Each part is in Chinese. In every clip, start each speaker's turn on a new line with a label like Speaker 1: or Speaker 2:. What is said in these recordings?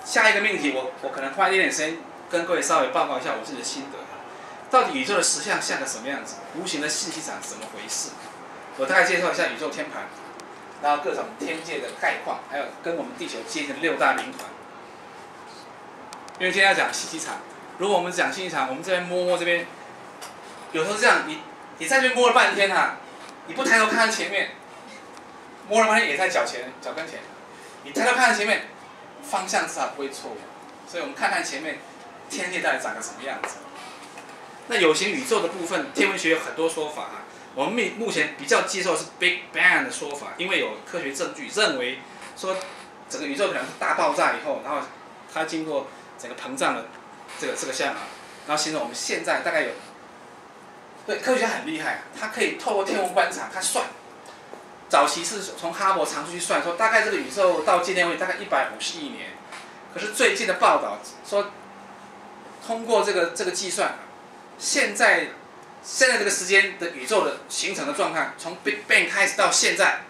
Speaker 1: 下一个命题我可能花一点时间跟各位稍微报告一下我自己的心得。到底宇宙的实相像个什么样子？无形的信息场怎么回事？我大概介绍一下宇宙天盘，然后各种天界的概况，还有跟我们地球接近的6大灵团。因为今天要讲信息场，如果我们讲信息场，我们这边摸这边，有时候是这样，你在这边摸了半天啊，你不抬头看看前面，摸了半天也在脚跟前，你抬头看看前面，方向至少不会错误。所以我们看看前面天界到底长个什么样子。那有形宇宙的部分，天文学有很多说法啊。我们目前比较接受的是 Big Bang 的说法，因为有科学证据认为说整个宇宙可能是大爆炸以后，然后它经过整个膨胀的这个像啊，然后形成我们现在大概有，对科学家很厉害啊，他可以透过天文观察，他算，早期是从哈勃常数去算说大概这个宇宙到今天为止大概150亿年，可是最近的报道说，通过这个计算，现在这个时间的宇宙的形成的状态，从 Big Bang 开始到现在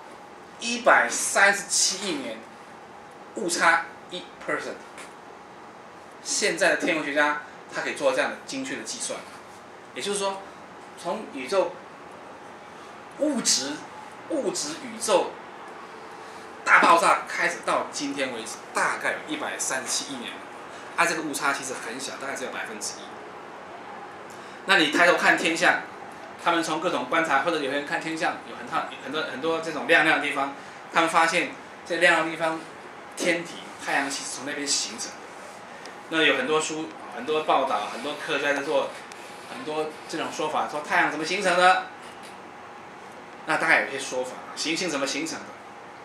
Speaker 1: 137亿年，误差1%。现在的天文学家他可以做这样的精确的计算，也就是说，从宇宙物质宇宙大爆炸开始到今天为止，大概有137亿年，这个误差其实很小，大概只有1%。那你抬头看天象，他们从各种观察，或者有人看天象，有很多这种亮的地方，他们发现这亮的地方，天体太阳系是从那边形成的。那有很多书、很多报道、很多科学家在做很多这种说法，说太阳怎么形成的？那大概有一些说法，行星怎么形成的？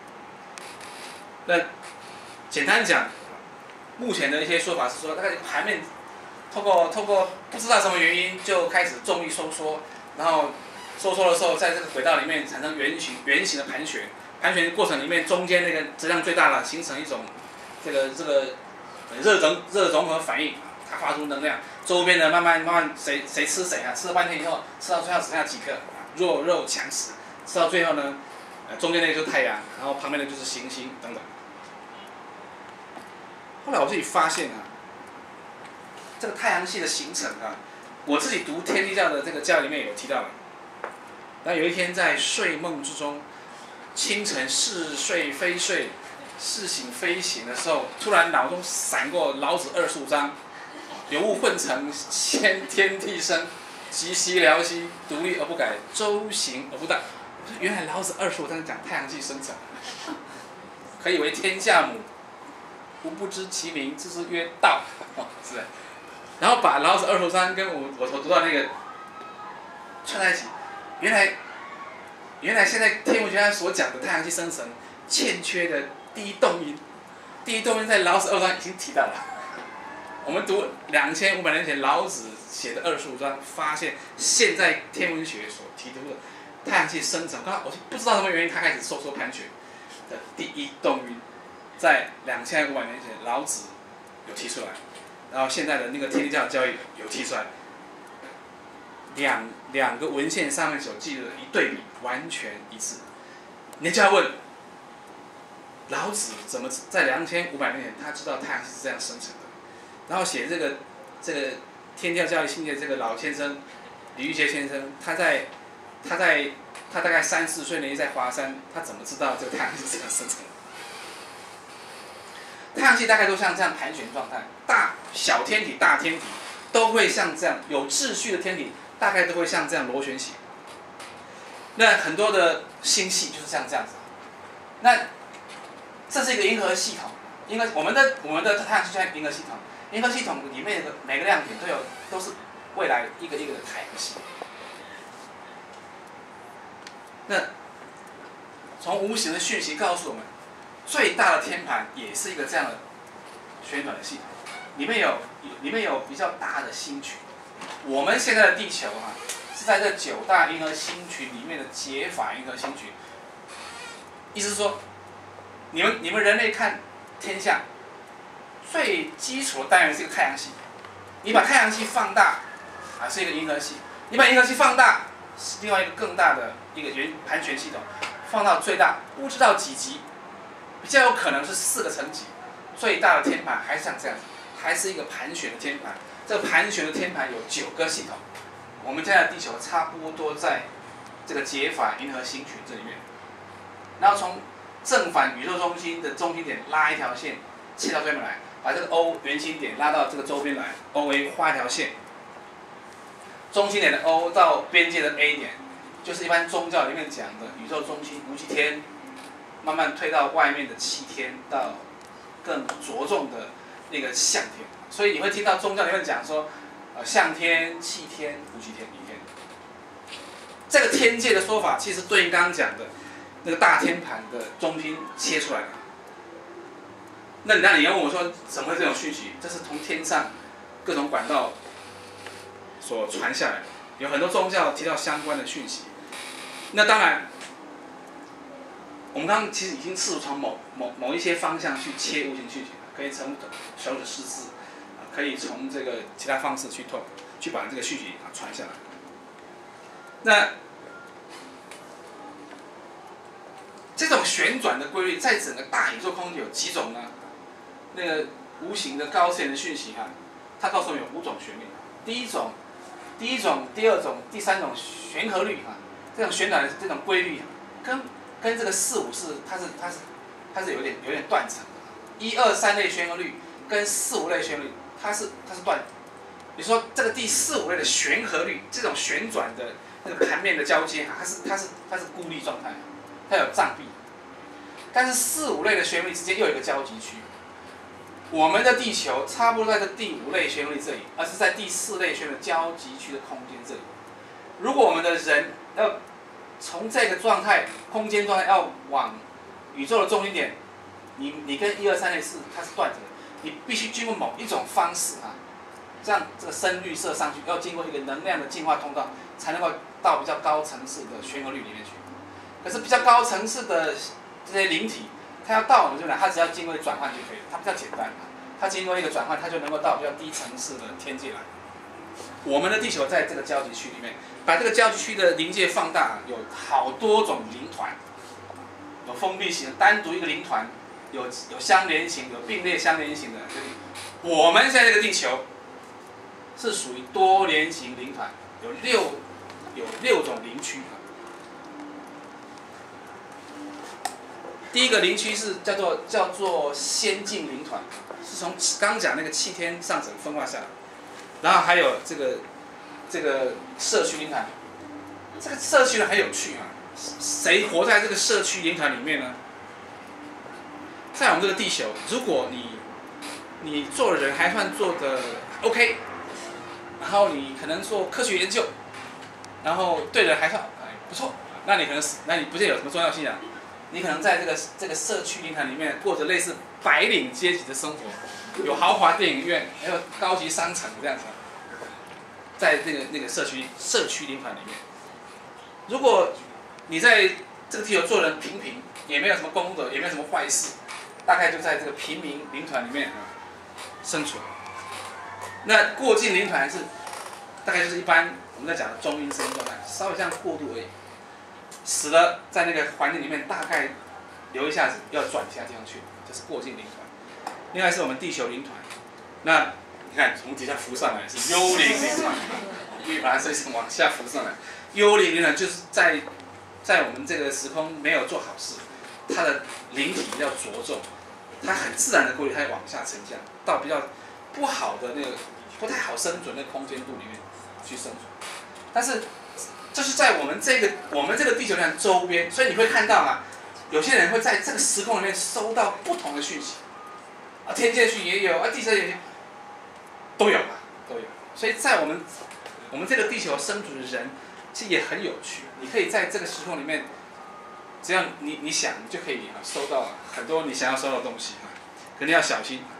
Speaker 1: 那简单讲，目前的一些说法是说，大概海面透过不知道什么原因就开始重力收缩，然后收缩的时候，在这个轨道里面产生圆形的盘旋，盘旋过程里面中间那个质量最大的形成一种这个热融合反应，它发出能量，周边的慢慢谁吃谁啊，吃了半天以后，吃到最后只剩下几颗，弱肉强食，吃到最后呢，中间那个就是太阳，然后旁边的就是行星等等。后来我自己发现啊，这个太阳系的形成啊，我自己读天地教的这个教里面有提到了。那有一天在睡梦之中，清晨似睡非睡，似醒非醒的时候，突然脑中闪过老子25章，有物混成，先天地生，极兮辽兮，独立而不改，周行而不殆。原来老子25章讲太阳系生成，可以为天下母。吾不知其名，自之曰道，是的。然后把老子25章跟我读到那个串在一起，原来现在天文学家所讲的太阳系生成欠缺的第一动因在老子25章已经提到了。我们读2500年前老子写的25章，发现现在天文学所提出的太阳系生成，我不知道什么原因，它开始收缩盘旋的第一动因。在2500年前，老子有提出来，然后现在的那个天地教教义有提出来，两个文献上面所记录的一对比，完全一致。你就要问，老子怎么在2500年前他知道太阳系是这样生成的？然后写这个天地教育系列这个老先生李玉杰先生，他大概3、4岁年纪在华山，他怎么知道这个太阳系是这样生成的？太阳系大概都像这样盘旋状态，小天体、大天体都会像这样有秩序的天体，大概都会像这样螺旋形。那很多的星系就是像这样子。那这是一个银河系统，我们的太阳系像银河系统，银河系统里面的每个亮点都是未来一个一个的太阳系。那从无形的讯息告诉我们，最大的天盘也是一个这样的旋转的系统，里面有比较大的星群。我们现在的地球是在这9大银河星群里面的解法银河星群。意思是说，你们人类看天象，最基础的单元是一个太阳系。你把太阳系放大，是一个银河系；你把银河系放大，是另外一个更大的一个盘旋系统，放到最大，不知道几级。比较有可能是4个层级， 最大的天盘还是像这样，还是一个盘旋的天盘。这个盘旋的天盘有9个系统，我们现在的地球差不多在这个解法银河星群这里面，然后从正反宇宙中心的中心点拉一条线切到这边来，把这个 O 圆心点拉到这个周边来 ，OA 画一条线，中心点的 O 到边界的 A 点，就是一般宗教里面讲的宇宙中心无极天，慢慢推到外面的气天，到更着重的那个相天。所以你会听到宗教里面讲说，相天、气天、无极天、离天。这个天界的说法，其实对应刚刚讲的那个大天盘的中心切出来的。那你要问我说，怎么会这种讯息？这是从天上各种管道所传下来的，有很多宗教提到相关的讯息。那当然，我们刚刚其实已经试图从某一些方向去切无形讯息，可以从手指识字，可以从这个其他方式去把这个讯息传下来。那这种旋转的规律，在整个大宇宙空间有几种呢？那个无形的高次元的讯息它告诉我们有5种旋律。第一种、第二种、第三种旋和律这种旋转的这种规律跟这个4、5、4它是有点断层的。1、2、3类旋和律跟4、5类旋和律它是断。比如说这个第4、5类的旋和律，这种旋转的那个盘面的交接它是孤立状态，它有障壁。但是4、5类的旋律之间又有一个交集区。我们的地球差不多在这第5类旋律这里，而是在第4类旋律交集区的空间这里。如果我们的人要从这个状态、空间状态要往宇宙的中心点，你跟1、2、3类4它是断着的，你必须经过某一种方式这样这个深绿色上去，要经过一个能量的进化通道，才能够到比较高层次的旋和律里面去。可是比较高层次的这些灵体，它要到我们这边，它只要经过转换就可以了，它比较简单。它经过一个转换，它就能够到比较低层次的天界来。我们的地球在这个交集区里面，把这个交集区的临界放大，有好多种灵团，有封闭型的，单独一个灵团，有相连型，有并列相连型的。我们现在这个地球是属于多连型灵团，有6种灵区。第一个灵区是叫做先进灵团，是从刚讲那个气天上层分化下来，然后还有这个社区灵团，这个社区呢很有趣谁活在这个社区灵团里面呢？在我们这个地球，如果你做的人还算做的 OK， 然后你可能做科学研究，然后对人还算不错，那你不见得有什么重要信仰。你可能在这个社区灵团里面过着类似白领阶级的生活，有豪华电影院，还有高级商城这样子，在那个社区灵团里面。如果你在这个地球做人平平，也没有什么功德，也没有什么坏事，大概就在这个平民灵团里面生存。那过境灵团是大概就是一般我们在讲的中阴身状态，稍微这样过渡而已。死了，在那个环境里面大概留一下子，要转其他地方去，这是过境灵团。另外是我们地球灵团，那你看从底下浮上来是幽灵灵团，把它这层往下浮上来。幽灵灵团就是在我们这个时空没有做好事，它的灵体要着重，它很自然的规律，它会往下沉降到比较不好的那个不太好生存的空间度里面去生存，但是。这是在我们这个地球上周边，所以你会看到有些人会在这个时空里面收到不同的讯息，天界讯也有，地球也有，都有。所以在我们这个地球生存的人，其实也很有趣。你可以在这个时空里面，只要你想，你就可以收到很多你想要收到的东西，可能要小心。